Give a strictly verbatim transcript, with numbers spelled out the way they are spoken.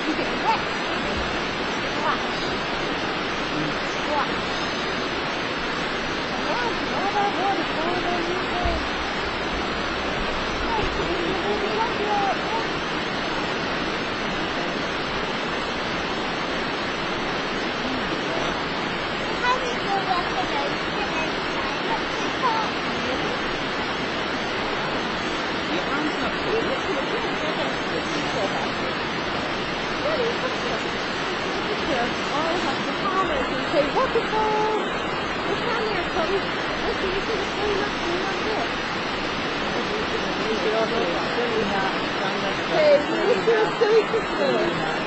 You get wet. Splash. Splash. Oh, all that water falling on your head. Oh, you love your... How do you go back to those today? What's the top? Your arm's not full. You look at it, you're going to the seashore back there. What do you think of it? All have the farmers and say, waterfall! The camera comes. Let's see, you see the three much in one bit. You should also silly hat, sunglasses, Say, silly you see hat, the silly silly hat.